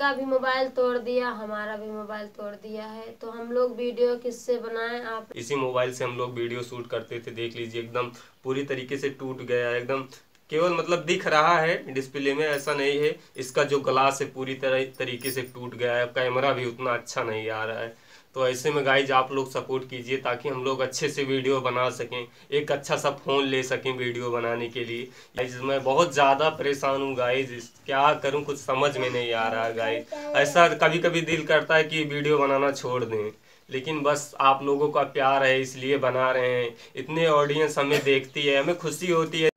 इनका भी मोबाइल तोड़ दिया, हमारा भी मोबाइल तोड़ दिया है, तो हम लोग वीडियो किससे बनाएं। आप इसी मोबाइल से हम लोग वीडियो शूट करते थे, देख लीजिए एकदम पूरी तरीके से टूट गया है। एकदम केवल मतलब दिख रहा है डिस्प्ले में, ऐसा नहीं है। इसका जो ग्लास है पूरी तरीके से टूट गया है, कैमरा भी उतना अच्छा नहीं आ रहा है। तो ऐसे में गाइज आप लोग सपोर्ट कीजिए ताकि हम लोग अच्छे से वीडियो बना सकें, एक अच्छा सा फ़ोन ले सकें वीडियो बनाने के लिए। गाइज मैं बहुत ज़्यादा परेशान हूँ गाइज, क्या करूँ कुछ समझ में नहीं आ रहा है गाइज। ऐसा कभी कभी दिल करता है कि वीडियो बनाना छोड़ दें, लेकिन बस आप लोगों का प्यार है इसलिए बना रहे हैं। इतने ऑडियंस हमें देखती है, हमें खुशी होती है।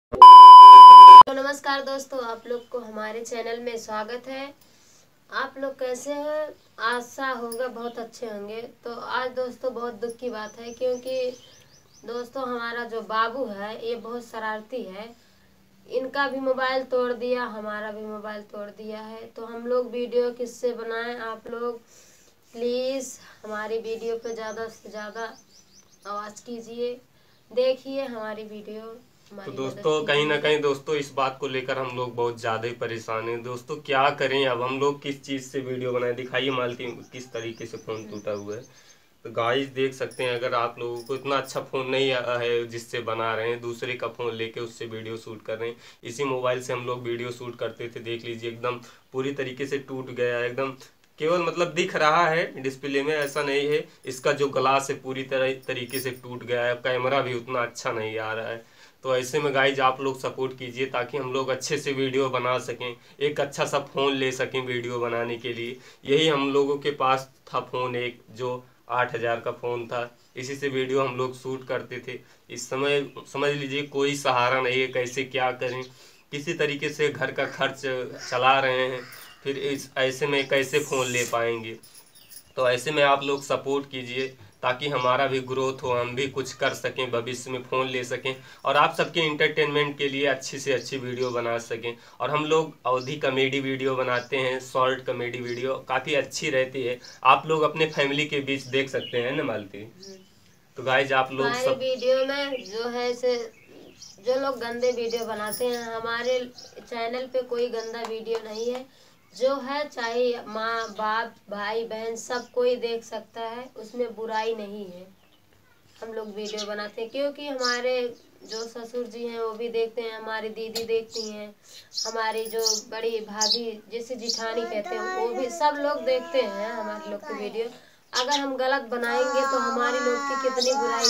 तो नमस्कार दोस्तों, आप लोग को हमारे चैनल में स्वागत है। आप लोग कैसे हैं? आशा होगा बहुत अच्छे होंगे। तो आज दोस्तों बहुत दुख की बात है, क्योंकि दोस्तों हमारा जो बाबू है ये बहुत शरारती है। इनका भी मोबाइल तोड़ दिया, हमारा भी मोबाइल तोड़ दिया है, तो हम लोग वीडियो किससे बनाएं। आप लोग प्लीज़ हमारी वीडियो पे ज़्यादा से ज़्यादा आवाज़ कीजिए, देखिए हमारी वीडियो, तो हमारी मदद दोस्तों कहीं ना कीजिए। कहीं दोस्तों इस बात को लेकर हम लोग बहुत ज़्यादा ही परेशान हैं। दोस्तों क्या करें, अब हम लोग किस चीज़ से वीडियो बनाएं। दिखाइए मालती किस तरीके से फ़ोन टूटा हुआ है। तो गाइस देख सकते हैं, अगर आप लोगों को इतना अच्छा फ़ोन नहीं है जिससे बना रहे हैं, दूसरे का फ़ोन लेके उससे वीडियो शूट कर रहे हैं। इसी मोबाइल से हम लोग वीडियो शूट करते थे, देख लीजिए एकदम पूरी तरीके से टूट गया है। एकदम केवल मतलब दिख रहा है डिस्प्ले में, ऐसा नहीं है। इसका जो ग्लास है पूरी तरीके से टूट गया है, कैमरा भी उतना अच्छा नहीं आ रहा है। तो ऐसे में गाइज आप लोग सपोर्ट कीजिए ताकि हम लोग अच्छे से वीडियो बना सकें, एक अच्छा सा फ़ोन ले सकें वीडियो बनाने के लिए। यही हम लोगों के पास था फ़ोन एक, जो 8,000 का फ़ोन था। इसी से वीडियो हम लोग शूट करते थे। इस समय समझ लीजिए कोई सहारा नहीं है, कैसे क्या करें। किसी तरीके से घर का खर्च चला रहे हैं, फिर इस ऐसे में कैसे फ़ोन ले पाएंगे। तो ऐसे में आप लोग सपोर्ट कीजिए ताकि हमारा भी ग्रोथ हो, हम भी कुछ कर सकें, भविष्य में फ़ोन ले सकें और आप सबके इंटरटेनमेंट के लिए अच्छी से अच्छी वीडियो बना सकें। और हम लोग अवधी कॉमेडी वीडियो बनाते हैं, शॉर्ट कॉमेडी वीडियो काफ़ी अच्छी रहती है, आप लोग अपने फैमिली के बीच देख सकते हैं ना मालती। तो गाइज आप लोग हमारे सब वीडियो में जो है से जो लोग गंदे वीडियो बनाते हैं, हमारे चैनल पे कोई गंदा वीडियो नहीं है। जो है चाहे माँ बाप भाई बहन सब कोई देख सकता है, उसमें बुराई नहीं है। हम लोग वीडियो बनाते हैं क्योंकि हमारे जो ससुर जी हैं वो भी देखते हैं, हमारी दीदी देखती हैं, हमारी जो बड़ी भाभी जिसे जिठानी कहते हैं वो भी सब लोग देखते हैं हमारे लोग की वीडियो। अगर हम गलत बनाएंगे तो हमारी लोग की कितनी बुराई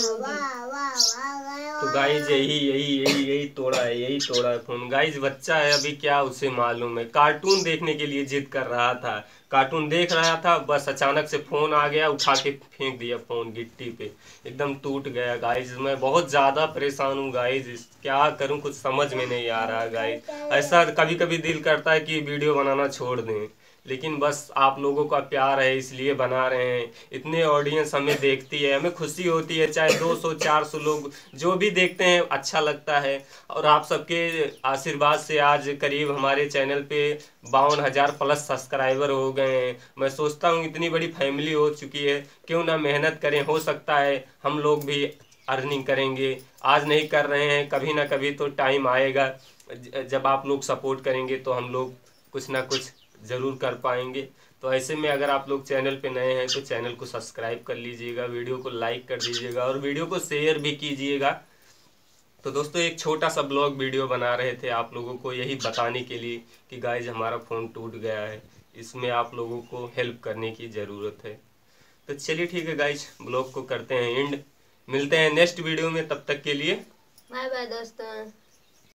होगी। तो गाइज यही तोड़ा है फोन। गाइज बच्चा है अभी, क्या उसे मालूम है, कार्टून देखने के लिए जिद कर रहा था, कार्टून देख रहा था, बस अचानक से फोन आ गया, उठा के फेंक दिया फोन गिट्टी पे, एकदम टूट गया। गाइज मैं बहुत ज्यादा परेशान हूँ गाइज, क्या करूँ कुछ समझ में नहीं आ रहा है गाइज। ऐसा कभी कभी दिल करता है कि वीडियो बनाना छोड़ दें, लेकिन बस आप लोगों का प्यार है इसलिए बना रहे हैं। इतने ऑडियंस हमें देखती है, हमें खुशी होती है, चाहे 200-400 लोग जो भी देखते हैं अच्छा लगता है। और आप सबके आशीर्वाद से आज करीब हमारे चैनल पे 52,000 प्लस सब्सक्राइबर हो गए हैं। मैं सोचता हूँ इतनी बड़ी फैमिली हो चुकी है, क्यों ना मेहनत करें, हो सकता है हम लोग भी अर्निंग करेंगे। आज नहीं कर रहे हैं, कभी ना कभी तो टाइम आएगा जब आप लोग सपोर्ट करेंगे तो हम लोग कुछ ना कुछ ज़रूर कर पाएंगे। तो ऐसे में अगर आप लोग चैनल पे नए हैं तो चैनल को सब्सक्राइब कर लीजिएगा, वीडियो को लाइक कर दीजिएगा और वीडियो को शेयर भी कीजिएगा। तो दोस्तों एक छोटा सा ब्लॉग वीडियो बना रहे थे आप लोगों को यही बताने के लिए कि गाइज हमारा फ़ोन टूट गया है, इसमें आप लोगों को हेल्प करने की ज़रूरत है। तो चलिए ठीक है गाइज, ब्लॉग को करते हैं एंड, मिलते हैं नेक्स्ट वीडियो में, तब तक के लिए बाय बाय दोस्तों।